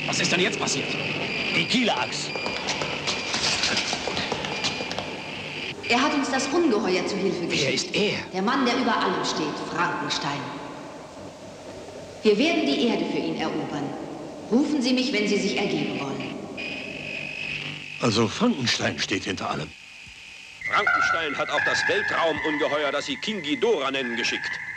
Was ist denn jetzt passiert? Die Kieler-Achs. Er hat uns das Ungeheuer zu Hilfe geschickt. Wer ist er? Der Mann, der über allem steht, Frankenstein. Wir werden die Erde für ihn erobern. Rufen Sie mich, wenn Sie sich ergeben wollen. Also Frankenstein steht hinter allem. Frankenstein hat auch das Weltraumungeheuer, das Sie King Ghidorah nennen, geschickt.